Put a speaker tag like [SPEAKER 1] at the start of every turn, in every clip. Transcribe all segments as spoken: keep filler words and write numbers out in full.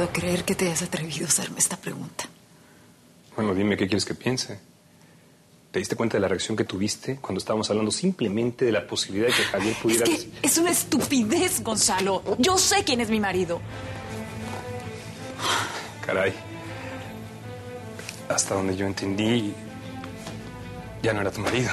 [SPEAKER 1] puedo creer que te hayas atrevido a hacerme esta pregunta.
[SPEAKER 2] Bueno, dime, ¿qué quieres que piense? ¿Te diste cuenta de la reacción que tuviste cuando estábamos hablando simplemente de la posibilidad de que Javier pudiera...
[SPEAKER 1] Es que es una estupidez, Gonzalo. Yo sé quién es mi marido.
[SPEAKER 2] Caray. Hasta donde yo entendí, ya no era tu marido.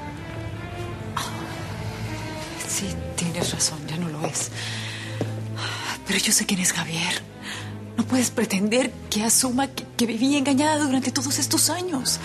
[SPEAKER 1] Sí, tienes razón, ya no lo es. Pero yo sé quién es Javier. No puedes pretender que asuma que, que viví engañada durante todos estos años.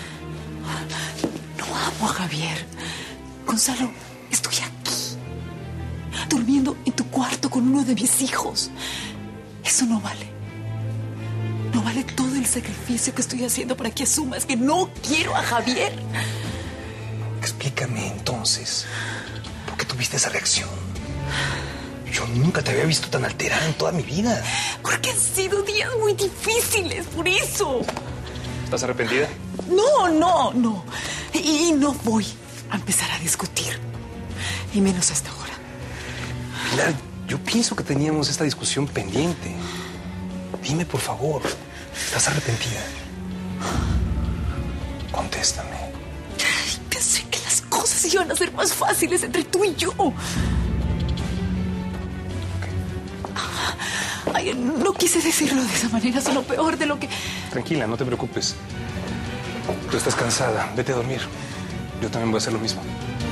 [SPEAKER 1] No amo a Javier. Gonzalo, estoy aquí, durmiendo en tu cuarto con uno de mis hijos. Eso no vale. No vale todo el sacrificio que estoy haciendo para que asumas que no quiero a Javier.
[SPEAKER 2] Explícame entonces, ¿por qué tuviste esa reacción? Yo nunca te había visto tan alterada en toda mi vida.
[SPEAKER 1] Porque han sido días muy difíciles, por eso.
[SPEAKER 2] ¿Estás arrepentida?
[SPEAKER 1] No, no, no. Y no voy a empezar a discutir. Y menos a esta hora.
[SPEAKER 2] Pilar, yo pienso que teníamos esta discusión pendiente. Dime, por favor, ¿estás arrepentida? Contéstame.
[SPEAKER 1] Pensé que las cosas iban a ser más fáciles entre tú y yo. Ay, no quise decirlo de esa manera, solo peor de lo que...
[SPEAKER 2] Tranquila, no te preocupes. Tú estás cansada, vete a dormir. Yo también voy a hacer lo mismo.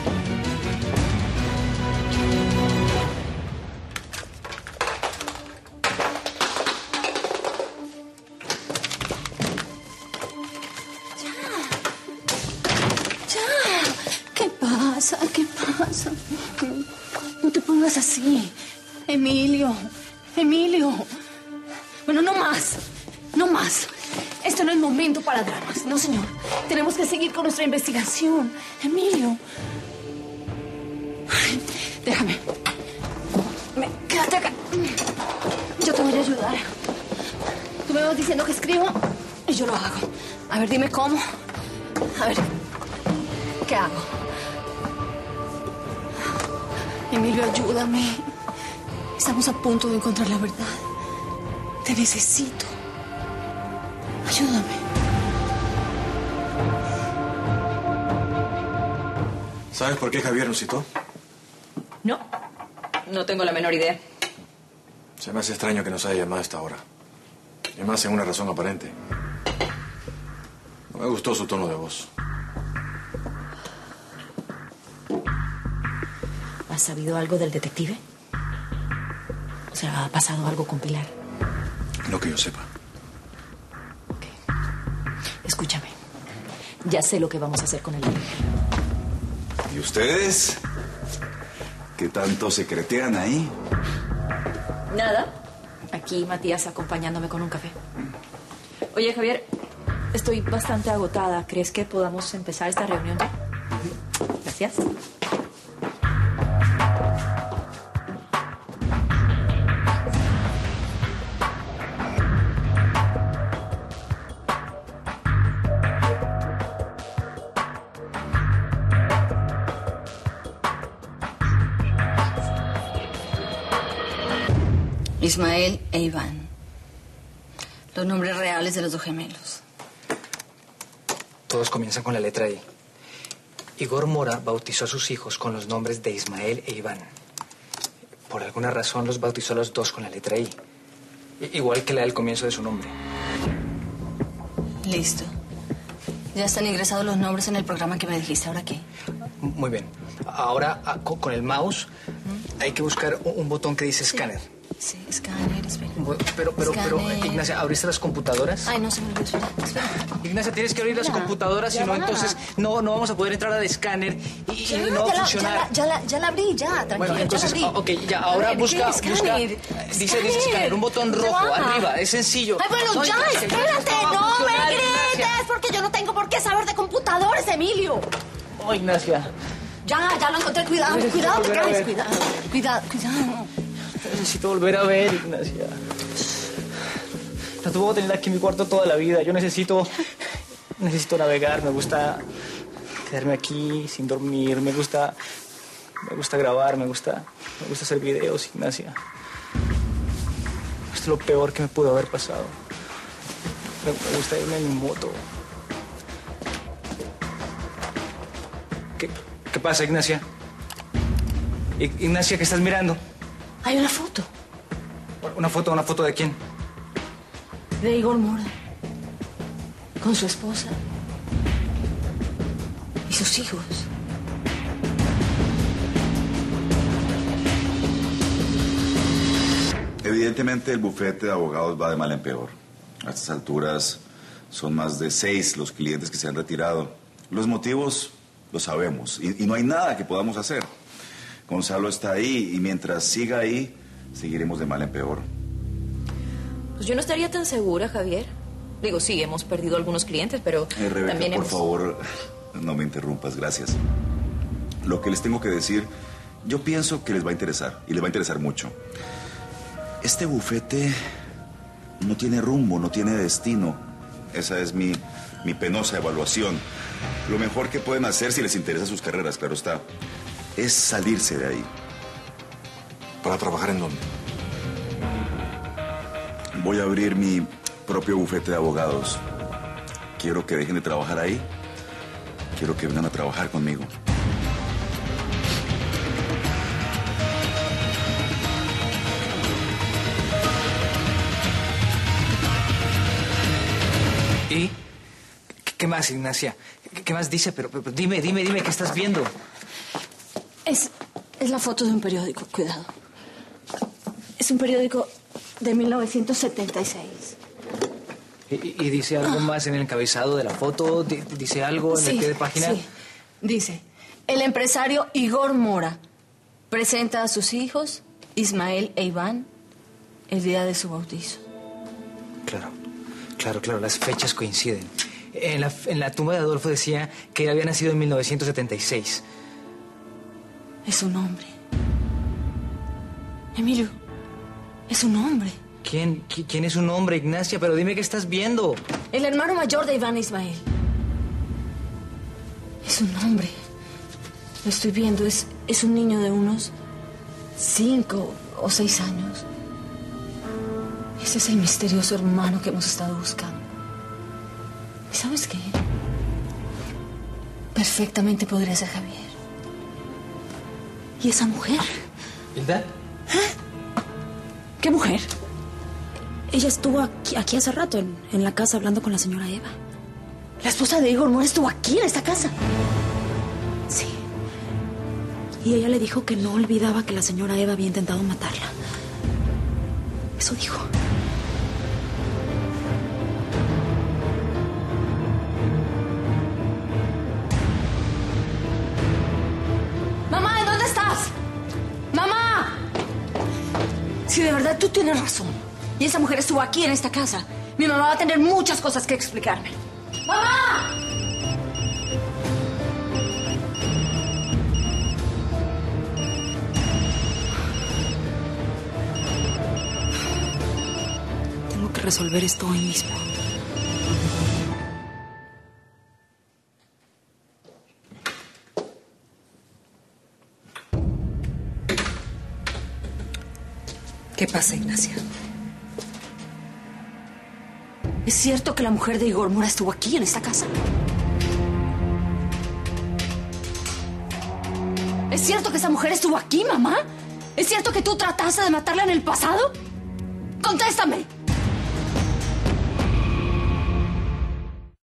[SPEAKER 3] ¿Qué pasa? ¿Qué pasa? No te pongas así. Emilio, Emilio. Bueno, no más. No más. Esto no es momento para dramas. No, señor. Tenemos que seguir con nuestra investigación. Emilio. Ay, déjame. Me, quédate acá. Yo te voy a ayudar. Tú me vas diciendo que escribo y yo lo hago. A ver, dime cómo. A ver, ¿qué hago? Emilio, ayúdame. Estamos a punto de encontrar la verdad. Te necesito. Ayúdame.
[SPEAKER 4] ¿Sabes por qué Javier nos citó?
[SPEAKER 5] No, no tengo la menor idea.
[SPEAKER 4] Se me hace extraño que nos haya llamado a esta hora. Y más sin una razón aparente. No me gustó su tono de voz.
[SPEAKER 5] ¿Has sabido algo del detective? O sea, ¿ha pasado algo con Pilar?
[SPEAKER 4] No que yo sepa.
[SPEAKER 5] Ok. Escúchame. Ya sé lo que vamos a hacer con el niño.
[SPEAKER 6] ¿Y ustedes? ¿Qué tanto secretean ahí?
[SPEAKER 5] Nada. Aquí Matías acompañándome con un café. Oye, Javier, estoy bastante agotada. ¿Crees que podamos empezar esta reunión ya? Gracias.
[SPEAKER 3] Ismael e Iván. Los nombres reales de los dos gemelos.
[SPEAKER 7] Todos comienzan con la letra I. Igor Mora bautizó a sus hijos con los nombres de Ismael e Iván. Por alguna razón los bautizó a los dos con la letra I. Igual que la del comienzo de su nombre.
[SPEAKER 3] Listo. Ya están ingresados los nombres en el programa que me dijiste. ¿Ahora qué?
[SPEAKER 7] Muy bien. Ahora, con el mouse, ¿Mm? hay que buscar un botón que dice
[SPEAKER 3] sí.
[SPEAKER 7] escáner.
[SPEAKER 3] Sí, escáner, espera.
[SPEAKER 7] Pero, pero,
[SPEAKER 3] escáner.
[SPEAKER 7] pero, Ignacia, ¿abriste las computadoras?
[SPEAKER 3] Ay, no se me olvidó, espera, espera.
[SPEAKER 7] Ignacia, tienes que abrir las
[SPEAKER 3] ya,
[SPEAKER 7] computadoras, si no, entonces no, no vamos a poder entrar al escáner y,
[SPEAKER 3] ya,
[SPEAKER 7] y no va a funcionar.
[SPEAKER 3] La, ya, la, ya, la, ya la abrí, ya, tranquila,
[SPEAKER 7] bueno, entonces,
[SPEAKER 3] ya la abrí.
[SPEAKER 7] ok, ya, ahora ver, busca, busca,
[SPEAKER 3] escáner?
[SPEAKER 7] dice, dice escáner, un botón rojo,
[SPEAKER 3] ya.
[SPEAKER 7] arriba, es sencillo.
[SPEAKER 3] Ay, bueno,
[SPEAKER 7] no,
[SPEAKER 3] ya,
[SPEAKER 7] Ignacia,
[SPEAKER 3] espérate,
[SPEAKER 7] no,
[SPEAKER 3] no me
[SPEAKER 7] Ignacia.
[SPEAKER 3] grites, porque yo no tengo por qué saber de computadores, Emilio.
[SPEAKER 7] Oh, Ignacia.
[SPEAKER 3] Ya, ya lo encontré, cuidado,
[SPEAKER 7] Necesito
[SPEAKER 3] cuidado, te
[SPEAKER 7] volver a
[SPEAKER 3] caes,
[SPEAKER 7] ver.
[SPEAKER 3] cuidado, cuidado, cuidado.
[SPEAKER 7] Necesito volver a ver, Ignacia. No te puedo tener aquí en mi cuarto toda la vida. Yo necesito... Necesito navegar. Me gusta quedarme aquí sin dormir. Me gusta... Me gusta grabar. Me gusta... Me gusta hacer videos, Ignacia. es lo peor que me pudo haber pasado. Me, me gusta irme en mi moto. ¿Qué, qué pasa, Ignacia? I- Ignacia, ¿qué estás mirando?
[SPEAKER 3] Hay una foto
[SPEAKER 7] ¿Una foto? ¿Una foto de quién?
[SPEAKER 3] de Igor Mora con su esposa y sus hijos.
[SPEAKER 6] Evidentemente el bufete de abogados va de mal en peor. A estas alturas son más de seis los clientes que se han retirado. Los motivos los sabemos y, y no hay nada que podamos hacer. Gonzalo está ahí y mientras siga ahí, seguiremos de mal en peor.
[SPEAKER 5] Pues yo no estaría tan segura, Javier. Digo, sí, hemos perdido algunos clientes, pero
[SPEAKER 6] Eh, Rebeca,
[SPEAKER 5] también
[SPEAKER 6] por
[SPEAKER 5] hemos...
[SPEAKER 6] favor, no me interrumpas, gracias. Lo que les tengo que decir, yo pienso que les va a interesar, y les va a interesar mucho. Este bufete no tiene rumbo, no tiene destino. Esa es mi, mi penosa evaluación. Lo mejor que pueden hacer, si les interesa sus carreras, claro está, es salirse de ahí.
[SPEAKER 4] ¿Para trabajar en dónde?
[SPEAKER 6] Voy a abrir mi propio bufete de abogados. Quiero que dejen de trabajar ahí. Quiero que vengan a trabajar conmigo.
[SPEAKER 7] ¿Y? ¿Qué, qué más, Ignacia? ¿Qué, qué más dice? Pero, pero dime, dime, dime, ¿qué estás viendo?
[SPEAKER 3] Es, es la foto de un periódico, cuidado. Es un periódico de mil novecientos setenta y seis.
[SPEAKER 7] ¿Y, y dice algo más en el encabezado de la foto? ¿D- ¿Dice algo en
[SPEAKER 3] Sí,
[SPEAKER 7] el pie de página?
[SPEAKER 3] sí. Dice, el empresario Igor Mora presenta a sus hijos, Ismael e Iván, el día de su bautizo.
[SPEAKER 7] Claro, claro, claro, las fechas coinciden. En la, en la tumba de Adolfo decía que él había nacido en mil novecientos setenta y seis.
[SPEAKER 3] Es un hombre. Emilio, es un hombre.
[SPEAKER 7] ¿Quién, qui- ¿Quién es un hombre, Ignacia? Pero dime qué estás viendo.
[SPEAKER 3] El hermano mayor de Iván e Ismael. Es un hombre. Lo estoy viendo. Es, es un niño de unos cinco o seis años. Ese es el misterioso hermano que hemos estado buscando. ¿Y sabes qué? Perfectamente podría ser Javier. ¿Y esa mujer?
[SPEAKER 7] ¿Hilda?
[SPEAKER 3] ¿Qué mujer? Ella estuvo aquí, aquí hace rato, en, en la casa, hablando con la señora Eva. La esposa de Igor Mora estuvo aquí, en esta casa. Sí. Y ella le dijo que no olvidaba que la señora Eva había intentado matarla. Eso dijo. ¡Mamá, ¿en dónde estás? ¡Mamá! Si de verdad tú tienes razón y esa mujer estuvo aquí en esta casa, mi mamá va a tener muchas cosas que explicarme. ¡Mamá! Tengo que resolver esto hoy mismo. ¿Qué pasa, Ignacia? ¿Es cierto que la mujer de Igor Mora estuvo aquí, en esta casa? ¿Es cierto que esa mujer estuvo aquí, mamá? ¿Es cierto que tú trataste de matarla en el pasado? ¡Contéstame!